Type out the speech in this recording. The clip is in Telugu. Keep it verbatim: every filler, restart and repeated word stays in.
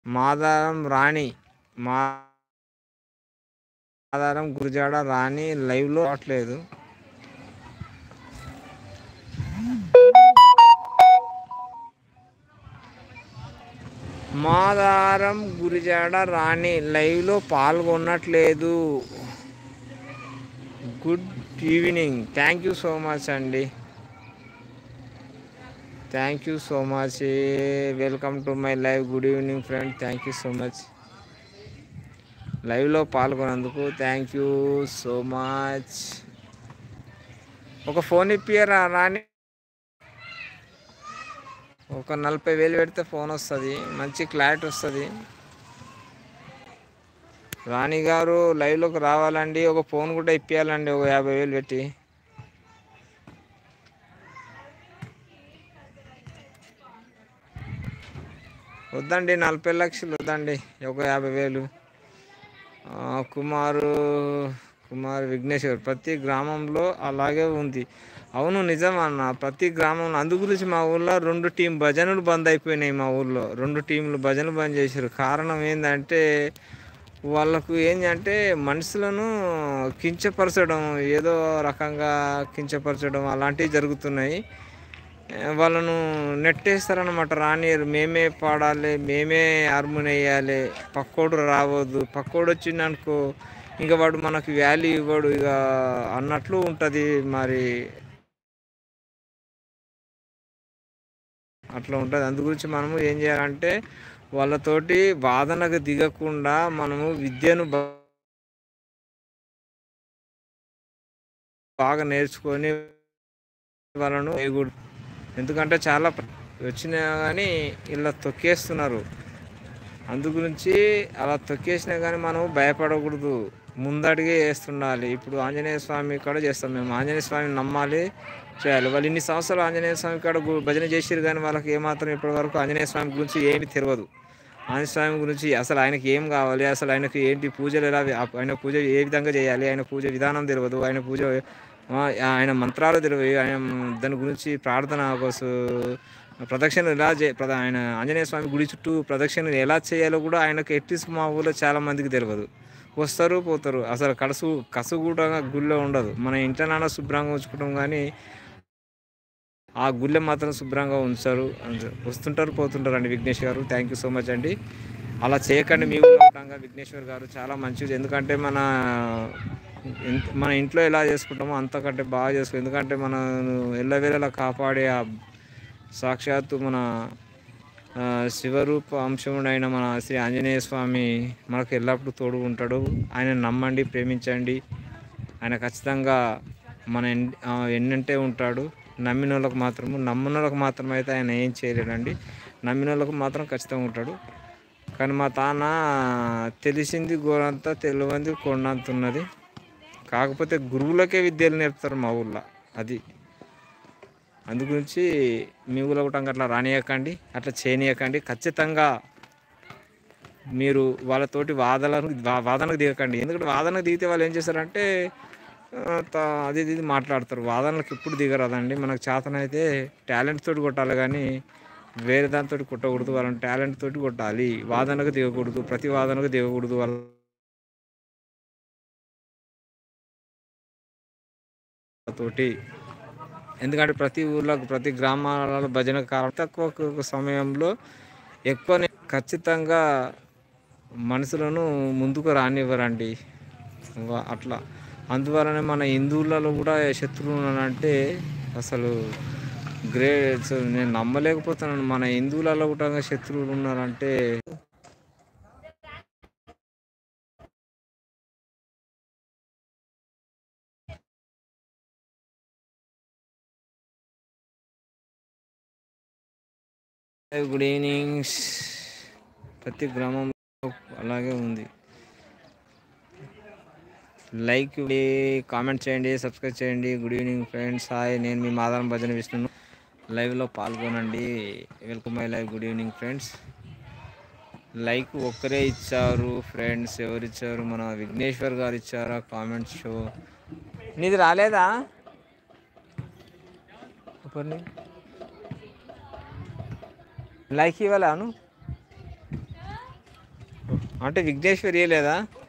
మాదారం రాణి మాదారం గురజాడ రాణి లైవ్లో రావట్లేదు. మాదారం గురిజాడ రాణి లైవ్లో పాల్గొనట్లేదు. Good evening, thank you so much అండి, thank you so much. Welcome to my live. Good evening friend, thank you so much లైవ్లో పాల్గొన్నందుకు. Thank you so much. ఒక ఫోన్ ఇప్పియరా రాణి, ఒక నలభై వేలు పెడితే ఫోన్ వస్తుంది, మంచి క్లారిటీ వస్తుంది. రాణి గారు లైవ్లోకి రావాలండి, ఒక ఫోన్ కూడా ఇప్పియాలండి ఒక యాభై వేలు పెట్టి. వద్దండి నలభై లక్షలు వద్దండి, ఒక యాభై వేలు. కుమారు కుమార్ విఘ్నేశ్వర్, ప్రతి గ్రామంలో అలాగే ఉంది. అవును నిజం అన్న, ప్రతి గ్రామంలో. అందు గురించి మా ఊళ్ళో రెండు టీం భజనలు బంద్ అయిపోయినాయి. మా ఊళ్ళో రెండు టీంలు భజనలు బంద్ చేశారు. కారణం ఏంటంటే వాళ్ళకు ఏంటంటే మనుషులను కించపరచడం, ఏదో రకంగా కించపరచడం అలాంటివి జరుగుతున్నాయి. వాళ్ళను నెట్టేస్తారనమాట. రానియరు, మేమే పాడాలి, మేమే హార్మోని వేయాలి, పక్కోడు రావద్దు. పక్కోడు వచ్చిందనుకో ఇంకా వాడు మనకు వాల్యూ ఇవ్వడు ఇక అన్నట్లు ఉంటుంది. మరి అట్లా ఉంటుంది. అందు గురించి మనము ఏం చేయాలంటే వాళ్ళతోటి వాదనకు దిగకుండా మనము విద్యను బాగా నేర్చుకొని వాళ్ళను వేయకూడదు. ఎందుకంటే చాలా వచ్చినా కానీ ఇలా తొక్కేస్తున్నారు. అందు గురించి అలా తొక్కేసినా కానీ మనం భయపడకూడదు, ముందడిగే వేస్తుండాలి. ఇప్పుడు ఆంజనేయ స్వామి కాడ చేస్తాం మేము, ఆంజనేయ స్వామిని నమ్మాలి, చేయాలి. వాళ్ళు ఇన్ని సంవత్సరాలు ఆంజనేయ స్వామి కాడ భజన చేసిరు కానీ వాళ్ళకి ఏమాత్రం ఇప్పటి వరకు ఆంజనేయ స్వామి గురించి ఏమి తెలియదు. ఆంజనేయ స్వామి గురించి అసలు ఆయనకి ఏం కావాలి, అసలు ఆయనకి ఏంటి పూజలు ఎలా, ఆయన పూజ ఏ విధంగా చేయాలి, ఆయన పూజ విధానం తెలియదు, ఆయన పూజ ఆయన మంత్రాలు తెలియదు, ఆయన దాని గురించి ప్రార్థన కోసం ప్రదక్షిణ ఎలా చే ఆయన ఆంజనేయ స్వామి గుడి చుట్టూ ప్రదక్షిణ ఎలా చేయాలో కూడా ఆయనకు ఎట్లీస్ట్ మా ఊళ్ళో చాలా మందికి తెలియదు. వస్తారు పోతారు, అసలు కడుసు కసు కూడా గుళ్ళో ఉండదు. మన ఇంట్లో శుభ్రంగా ఉంచుకుంటాం కానీ ఆ గుళ్ళె మాత్రం శుభ్రంగా ఉంచారు. వస్తుంటారు పోతుంటారు అండి. విఘ్నేష్ గారు థ్యాంక్ యూ సో మచ్ అండి. అలా చేయకండి. మీ ఊళ్ళో విఘ్నేశ్వర్ గారు చాలా మంచిది. ఎందుకంటే మన మన ఇంట్లో ఎలా చేసుకుంటామో అంతకంటే బాగా చేసుకో. ఎందుకంటే మన ఎల్లవేళలా కాపాడే ఆ సాక్షాత్తు మన శివరూప అంశముడైన మన శ్రీ ఆంజనేయ స్వామి మనకు ఎల్లప్పుడూ తోడు ఉంటాడు. ఆయన నమ్మండి, ప్రేమించండి. ఆయన ఖచ్చితంగా మన ఎన్నంటే ఉంటాడు. నమ్మిన వాళ్ళకు మాత్రము నమ్మిన వాళ్ళకు మాత్రం అయితే ఆయన ఏం చేయలేడండి. నమ్మిన వాళ్ళకు మాత్రం ఖచ్చితంగా ఉంటాడు. కానీ మా తాన తెలిసింది గోరంతా, తెలియంది కొండంత ఉన్నది. కాకపోతే గురువులకే విద్యలు నేర్పుతారు మా ఊళ్ళో, అది. అందు గురించి మీ ఊళ్ళో కూడా అట్లా రానియకండి, అట్లా చేయనీయకండి. ఖచ్చితంగా మీరు వాళ్ళతోటి వాదనకు వాదనకు దిగకండి. ఎందుకంటే వాదనకు దిగితే వాళ్ళు ఏం చేస్తారంటే అది ఇది మాట్లాడతారు. వాదనలకు ఎప్పుడు దిగరాదండి. మనకు చేతనైతే టాలెంట్ తోటి కొట్టాలి కానీ వేరే దాంతో కొట్టకూడదు. వాళ్ళని టాలెంట్ తోటి కొట్టాలి, వాదనకు దిగకూడదు, ప్రతి వాదనకు దిగకూడదు వాళ్ళతోటి. ఎందుకంటే ప్రతి ఊర్లో ప్రతి గ్రామాలలో భజన కాలం తక్కువ సమయంలో ఎక్కువ ఖచ్చితంగా మనుషులను ముందుకు రానివ్వరండి అట్లా. అందువలనే మన హిందువులలో కూడా శత్రువులు ఉన్నారంటే అసలు గ్రేట్. నేను నమ్మలేకపోతున్నాను. మన హిందువులలో కూడా శత్రువులు ఉన్నారంటే గుడ్ ఈవినింగ్. ప్రతి గ్రామంలో అలాగే ఉంది. లైక్ కామెంట్ చేయండి, సబ్స్క్రైబ్ చేయండి. గుడ్ ఈవినింగ్ ఫ్రెండ్స్, హాయ్, నేను మీ మాదారం భజన విష్ణును. లైవ్లో పాల్గొనండి. Welcome my live. Good evening friends. Like ఒక్కరే ఇచ్చారు ఫ్రెండ్స్. ఎవరు ఇచ్చారు? మన విఘ్నేశ్వర్ గారు ఇచ్చారా? Comments show. నీది రాలేదా? లైక్ ఇవ్వలేను. అంటే విఘ్నేశ్వర్ ఇయ్యలేదా?